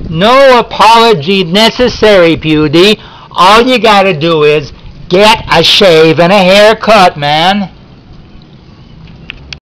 No apology necessary, Pewdie. All you gotta do is get a shave and a haircut, man.